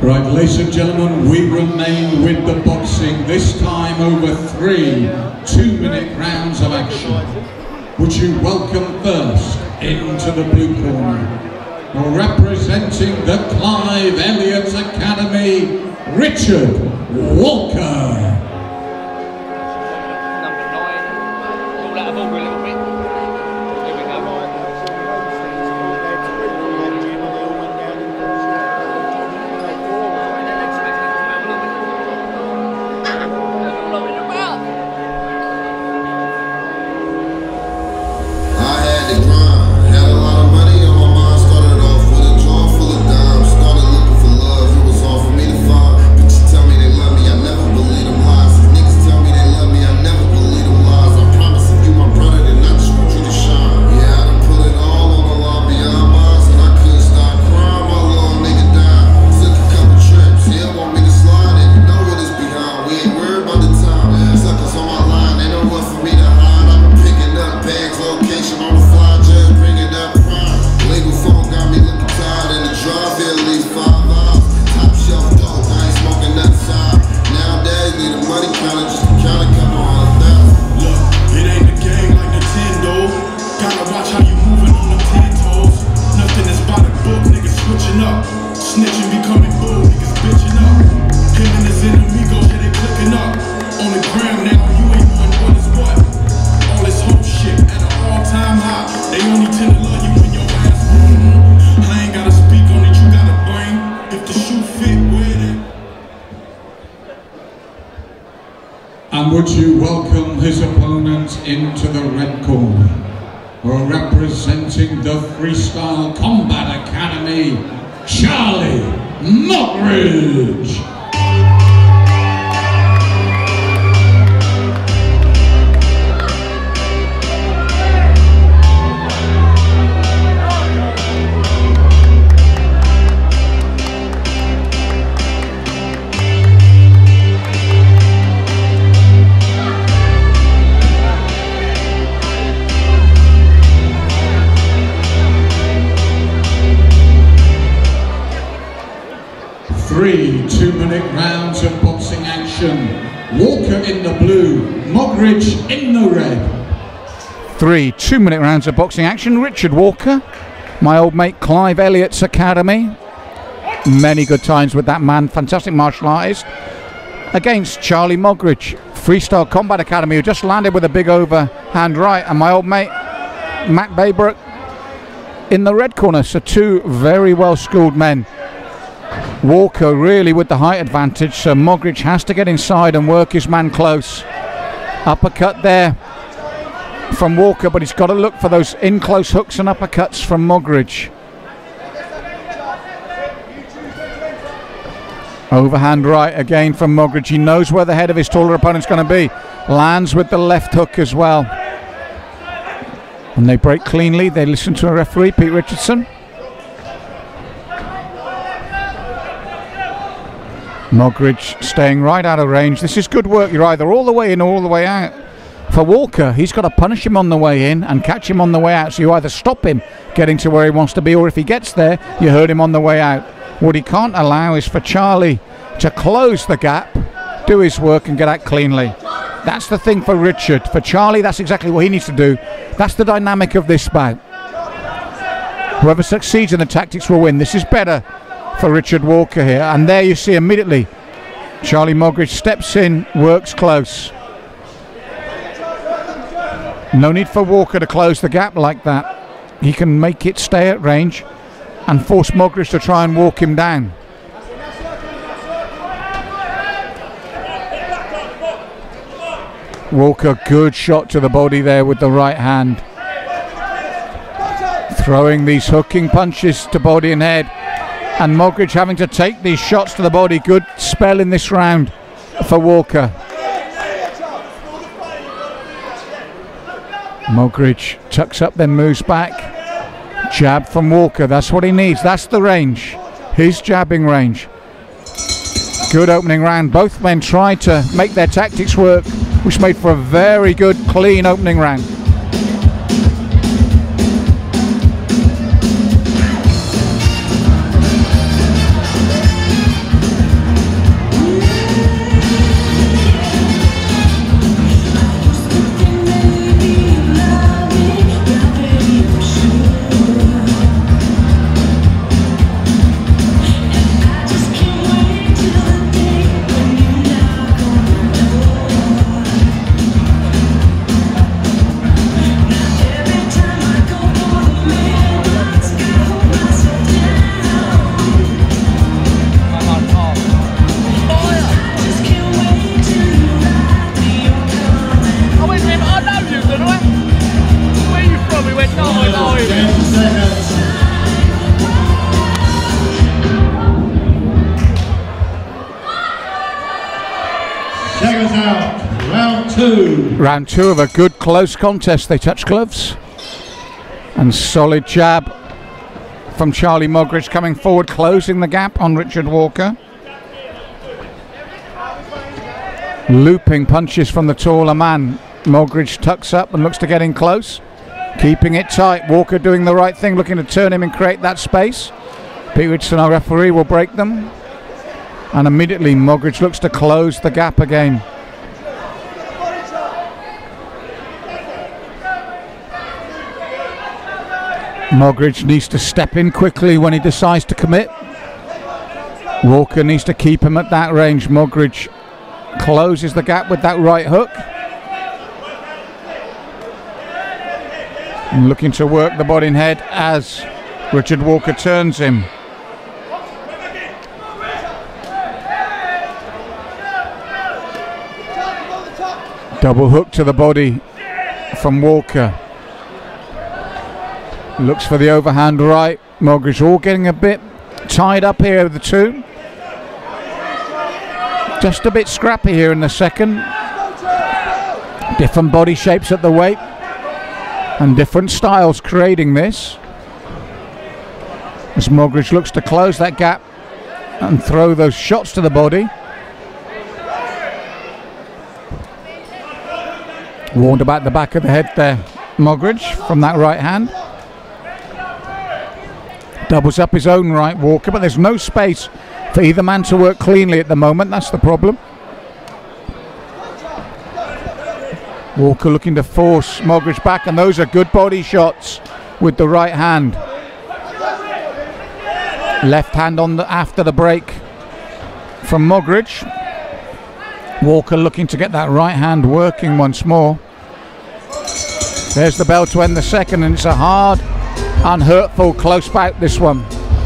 Right, ladies and gentlemen, we remain with the boxing, this time over 3 two-minute rounds of action. Would you welcome first into the blue corner, representing the Clive Elliott Academy, Richard Walker. And would you welcome his opponent into the red corner, representing the Freestyle Combat Academy, Charlie Mockridge. 3 two-minute rounds of boxing action. Walker in the blue, Mockridge in the red. 3 two-minute rounds of boxing action. Richard Walker, my old mate Clive Elliott's Academy. Many good times with that man, fantastic martial artist. Against Charlie Mockridge, Freestyle Combat Academy, who just landed with a big overhand right. And my old mate Matt Baybrook in the red corner. So 2 very well-schooled men. Walker really with the height advantage, so Mockridge has to get inside and work his man close. Uppercut there from Walker, but he's got to look for those in-close hooks and uppercuts from Mockridge. Overhand right again from Mockridge. He knows where the head of his taller opponent's going to be. Lands with the left hook as well. And they break cleanly. They listen to a referee, Pete Richardson. Mockridge staying right out of range. This is good work. You're either all the way in or all the way out. For Walker, he's got to punish him on the way in and catch him on the way out. So you either stop him getting to where he wants to be, or if he gets there, you hurt him on the way out. What he can't allow is for Charlie to close the gap, do his work and get out cleanly. That's the thing for Richard. For Charlie, that's exactly what he needs to do. That's the dynamic of this bout. Whoever succeeds in the tactics will win. This is better for Richard Walker here, and there you see immediately Charlie Mockridge steps in, works close. No need for Walker to close the gap like that. He can make it stay at range and force Mockridge to try and walk him down. Walker, good shot to the body there with the right hand. Throwing these hooking punches to body and head. And Mockridge having to take these shots to the body. Good spell in this round for Walker. Mockridge tucks up, then moves back. Jab from Walker, that's what he needs. That's the range, his jabbing range. Good opening round. Both men tried to make their tactics work, which made for a very good, clean opening round. 2. Round 2 of a good close contest. They touch gloves. And solid jab from Charlie Mogridge coming forward, closing the gap on Richard Walker. Looping punches from the taller man. Mogridge tucks up and looks to get in close. Keeping it tight. Walker doing the right thing, looking to turn him and create that space. Pete Richardson, our referee, will break them. And immediately Mogridge looks to close the gap again. Mogridge needs to step in quickly when he decides to commit. Walker needs to keep him at that range. Mogridge closes the gap with that right hook. And looking to work the body and head as Richard Walker turns him. Double hook to the body from Walker. Looks for the overhand right. Mogridge all getting a bit tied up here with the two. Just a bit scrappy here in the second. Different body shapes at the weight and different styles creating this. As Mogridge looks to close that gap and throw those shots to the body. Warned about the back of the head there, Mogridge, from that right hand. Doubles up his own right, Walker, but there's no space for either man to work cleanly at the moment. That's the problem. Walker looking to force Mogridge back, and those are good body shots with the right hand. Left hand on the after the break from Mogridge. Walker looking to get that right hand working once more. There's the bell to end the second, and it's a hard, unhurtful, close bout, this one.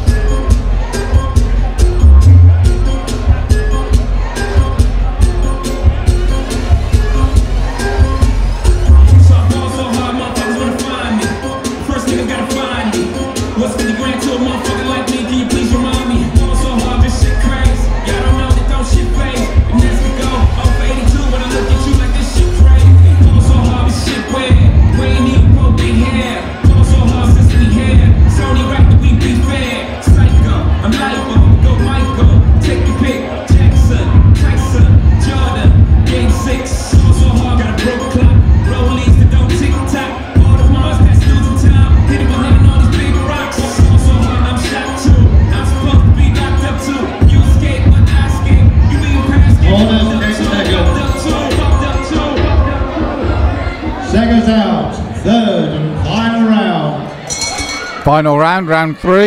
Seconds out, third and final round. Final round, round 3.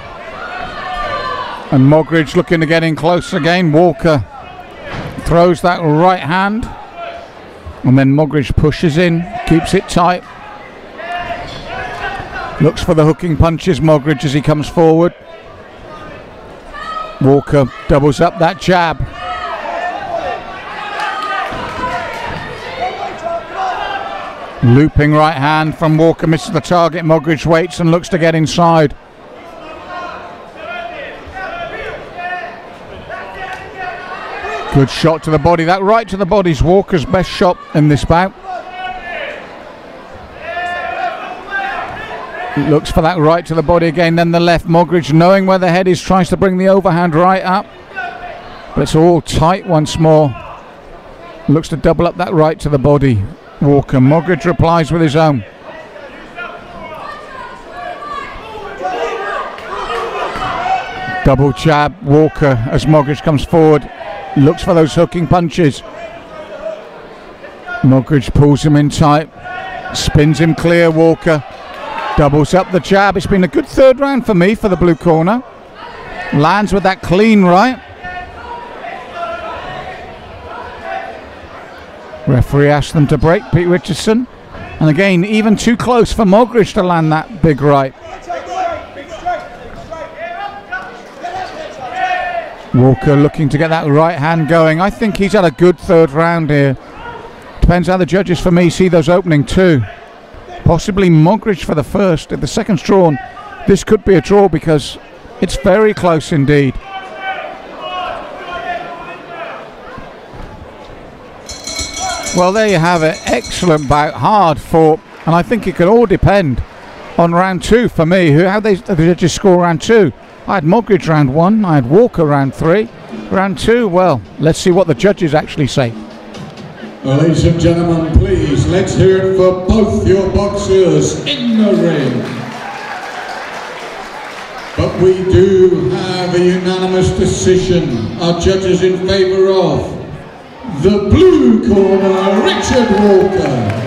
And Mogridge looking to get in close again. Walker throws that right hand. And then Mogridge pushes in, keeps it tight. Looks for the hooking punches, Mogridge, as he comes forward. Walker doubles up that jab. Looping right hand from Walker, misses the target. Mogridge waits and looks to get inside. Good shot to the body. That right to the body is Walker's best shot in this bout. Looks for that right to the body again, then the left. Mogridge, knowing where the head is, tries to bring the overhand right up. But it's all tight once more. Looks to double up that right to the body. Walker. Mogridge replies with his own. Double jab, Walker, as Mogridge comes forward. Looks for those hooking punches. Mogridge pulls him in tight. Spins him clear, Walker. Doubles up the jab. It's been a good third round for me for the blue corner. Lands with that clean right. Referee asked them to break, Pete Richardson. And again, even too close for Mogridge to land that big right. Walker looking to get that right hand going. I think he's had a good third round here. Depends how the judges, for me, see those opening two. Possibly Mogridge for the first. If the second's drawn, this could be a draw because it's very close indeed. Well, there you have it. Excellent bout, hard fought, and I think it can all depend on round 2 for me. How the judges score round 2. I had Moggridge round 1, I had Walker round 3. Round 2, well, let's see what the judges actually say. Well, ladies and gentlemen, please, let's hear it for both your boxers in the ring. But we do have a unanimous decision. Our judges in favour of the blue corner, Richard Walker.